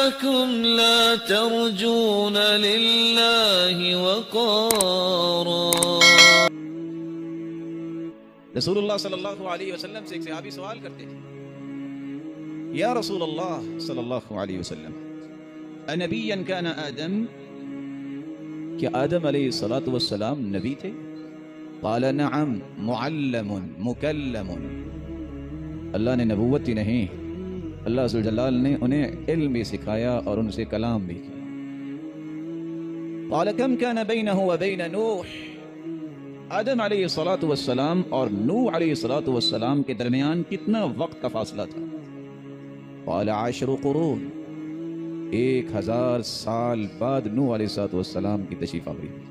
لكم لا ترجون لله وقارا. رسول اللہ صلی اللہ علیہ وسلم سے ایک صحابی سوال کرتے تھے، یا رسول اللہ صلی اللہ علیہ وسلم، انبیا کان آدم، کہ آدم علیہ الصلاۃ والسلام نبی تھے؟ قال نعم معلم مکلم، اللہ نے نبوت ہی نہیں، اللہ عز و جلال نے انہیں علم بھی سکھایا اور ان سے کلام بھی کیا۔ قال کم کان بینہ وبین نوح، آدم علیہ الصلاۃ والسلام اور نوح علیہ الصلاۃ والسلام کے درمیان کتنا وقت کا فاصلہ تھا؟ قال 10 قرون، 1000 سال بعد نوح علیہ الصلاۃ والسلام کی تشریف آوری ہوئی۔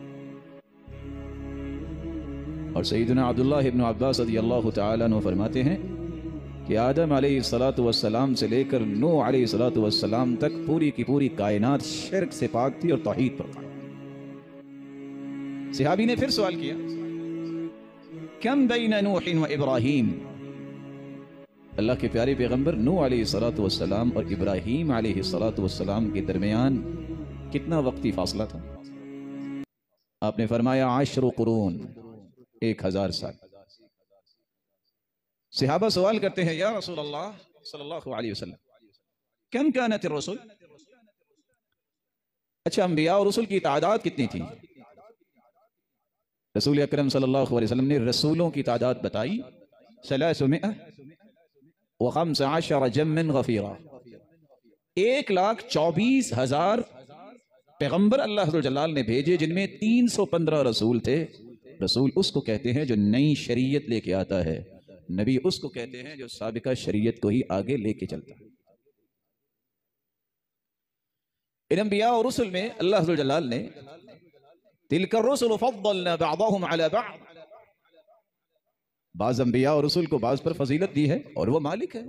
اور سیدنا عبداللہ ابن عباس رضی اللہ تعالیٰ عنہ فرماتے ہیں کہ آدم علیہ الصلاۃ والسلام سے لے کر نوح علیہ الصلاۃ والسلام تک پوری کی پوری کائنات شرک سے پاک تھی اور توحید پر قائم۔ صحابی نے پھر سوال کیا، کم بین نوح و ابراہیم، اللہ کے پیارے پیغمبر نوح علیہ الصلاۃ والسلام اور ابراہیم علیہ الصلاۃ والسلام کے درمیان کتنا وقتی فاصلہ تھا؟ آپ نے فرمایا 10 قرون، 1000 سال۔ صحابہ سوال کرتے ہیں، یا رسول اللہ صلی اللہ علیہ وسلم، کم کانت الرسل، اچھا انبیاء اور رسل کی تعداد کتنی تھی؟ رسول اکرم صلی اللہ علیہ وسلم نے رسولوں کی تعداد بتائی، 315 جما غفیرا، 1,24,000 پیغمبر اللہ عز و جلال نے بھیجے، جن میں 315 رسول تھے۔ رسول اس کو کہتے ہیں جو نئی شریعت لے کے آتا ہے، نبی اس کو کہتے ہیں جو سابقہ شریعت کو ہی آگے لے کے چلتا ہے۔ ان انبیاء اور رسل میں اللہ عز و جلال نے تلک الرسل فضلنا بعضهم على بعض، بعض انبیاء اور رسل کو بعض پر فضیلت دی ہے اور وہ مالک ہے۔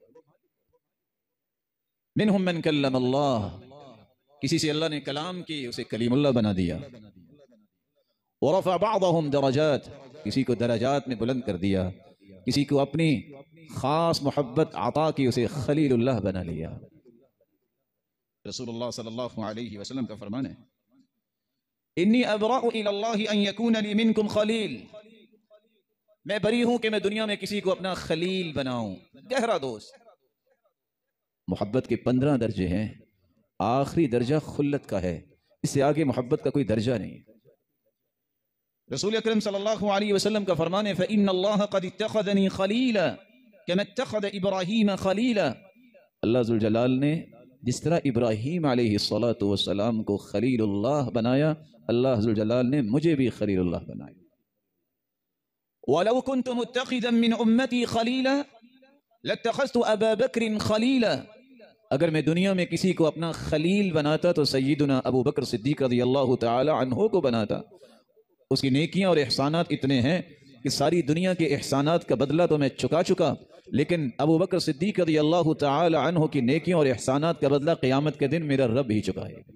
منہم من کلم اللہ، کسی سے اللہ نے کلام کی، اسے کلیم اللہ بنا دیا۔ ورفع بعضهم درجات، کسی کو درجات میں بلند کر دیا، کسی کو اپنی خاص محبت عطا کی، اسے خلیل اللہ بنا لیا۔ رسول اللہ صلی اللہ علیہ وسلم کا فرمان ہے، انی ابرأ الی اللہ ان یکون لی منکم خلیل، میں بری ہوں کہ میں دنیا میں کسی کو اپنا خلیل بناؤں، گہرا دوست۔ محبت کے 15 درجے ہیں، آخری درجہ خلت کا ہے، اس سے آگے محبت کا کوئی درجہ نہیں۔ رسول اکرم صلی اللہ علیہ وسلم کا فرمان ہے، فإن اللہ قد اتخذنی خلیلا کما اتخذ ابراہیم خلیلا، اللہ عز و جلال نے جس طرح ابراہیم علیہ الصلاۃ والسلام کو خلیل اللہ بنایا، اللہ عز و جلال نے مجھے بھی خلیل اللہ بنایا۔ وَلَوْ كُنْتُ مُتَّخِذًا مِّنْ أُمَّتِي خَلِيلًا لَاتَّخَذْتُ أَبَا بَكْرٍ خَلِيلًا، اگر میں دنیا میں کسی کو اپنا خلیل بناتا تو سیدنا ابو بکر صدیق رضی اللہ تعالی عنہ کو بناتا۔ اس کی نیکیاں اور احسانات اتنے ہیں کہ ساری دنیا کے احسانات کا بدلہ تو میں چکا چکا، لیکن ابو بکر صدیق رضی اللہ تعالی عنہ کی نیکیوں اور احسانات کا بدلہ قیامت کے دن میرا رب ہی چکائے گا۔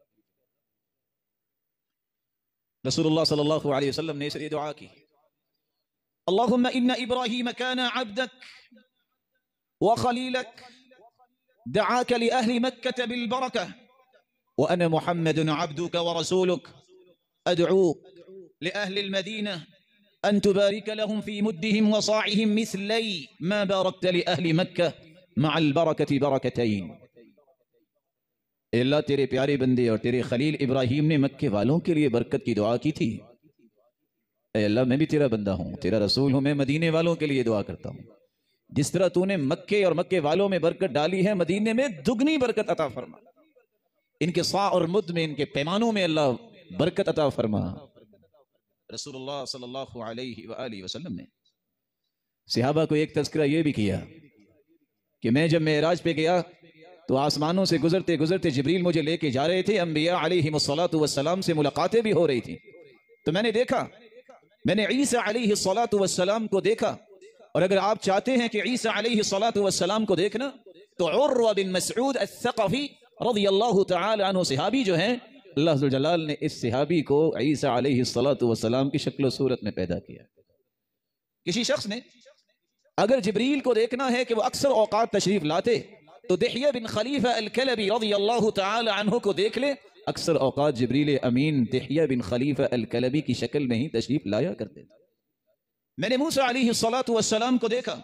رسول اللہ صلی اللہ علیہ وسلم نے اس لیے دعا کی، اللہم ان ابراہیم کان عبدک وخلیلک دعاک لأہل مکہ بالبرکہ وانا محمد عبدک ورسولک ادعو لأهل المدينة أن تبارك لهم في مدهم وصاعهم مثلي ما باركت لأهل مكة مع البركة بركتين۔ اے اللہ تیرے پیارے بندے اور تیرے خلیل ابراہیم نے مکے والوں کے لیے برکت کی دعا کی تھی، اے اللہ میں بھی تیرا بندہ ہوں، تیرا رسول ہوں، میں مدینے والوں کے لیے دعا کرتا ہوں، جس طرح تو نے مکے اور مکے والوں میں برکت ڈالی ہے، مدینے میں دگنی برکت عطا فرما، ان کے صاع اور مد میں، ان کے پیمانوں میں اللہ برکت عطا فرما۔ رسول اللہ صلی اللہ علیہ وآلہ وسلم نے صحابہ کو ایک تذکرہ یہ بھی کیا کہ میں جب معراج پہ گیا تو آسمانوں سے گزرتے گزرتے جبریل مجھے لے کے جا رہے تھے، انبیاء علیہ السلام سے ملاقاتیں بھی ہو رہی تھیں، تو میں نے دیکھا، میں نے عیسیٰ علیہ السلام کو دیکھا، اور اگر آپ چاہتے ہیں کہ عیسیٰ علیہ السلام کو دیکھنا تو عروہ بن مسعود الثقفی رضی اللہ تعالی عنہ صحابی جو ہیں، اللہ عز و جلال نے اس صحابی کو عیسیٰ علیہ السلام کی شکل و صورت میں پیدا کیا۔ کسی شخص نے اگر جبریل کو دیکھنا ہے کہ وہ اکثر اوقات تشریف لاتے تو دحیہ بن خلیفہ الکلبی رضی اللہ تعالی عنہ کو دیکھ لے، اکثر اوقات جبریل امین دحیہ بن خلیفہ الکلبی کی شکل میں ہی تشریف لایا کرتے تھے۔ میں نے موسیٰ علیہ السلام کو دیکھا،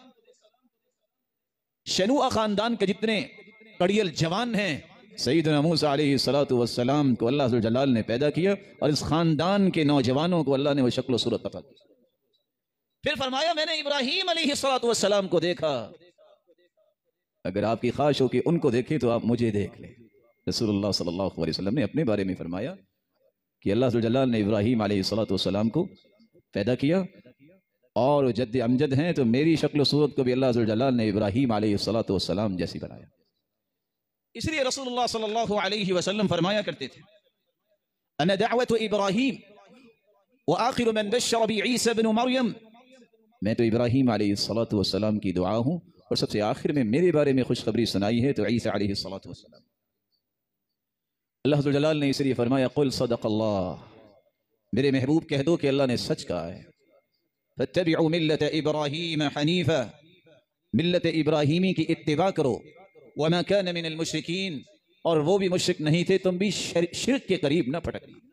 شنوء خاندان کے جتنے کڑیل جوان ہیں، سیدنا موسیٰ علیہ السلام کو اللہ ذوالجلال نے پیدا کیا، اور اس خاندان کے نوجوانوں کو اللہ نے وہ شکل و صورت عطا کی۔ پھر فرمایا میں نے ابراہیم علیہ السلام کو دیکھا، اگر آپ کی خواہش ہو کہ ان کو دیکھیں تو آپ مجھے دیکھ لیں۔ رسول اللہ صلی اللہ علیہ وسلم نے اپنے بارے میں فرمایا کہ اللہ ذوالجلال نے ابراہیم علیہ السلام کو پیدا کیا، اور جد امجد ہیں تو میری شکل و صورت کو بھی اللہ ذوالجلال نے ابراہیم علیہ السلام جیسی بنایا۔ اس لیے رسول اللہ صلی اللہ علیہ وسلم فرمایا کرتے تھے انا دعوت ابراہیم وآخر من بشر بعیسی بن مریم، میں تو ابراہیم علیہ السلام کی دعا ہوں، اور سب سے آخر میں میرے بارے میں خوشخبری سنائی ہے تو عیسیٰ علیہ السلام۔ اللہ ذوالجلال نے اس لیے فرمایا قل صدق اللہ، میرے محبوب کہہ دو کہ اللہ نے سچ کہا ہے۔ فاتبعوا ملت ابراہیم حنیفا، ملت ابراہیمی کی اتباع کرو، وما كان من المشرکین، اور وہ بھی مشرک نہیں تھے، تم بھی شرک کے قریب نہ پھٹکنا۔